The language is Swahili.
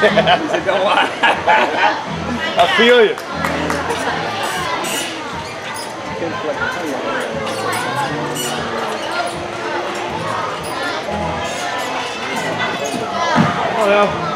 He said, don't lie. I feel you. Oh, yeah.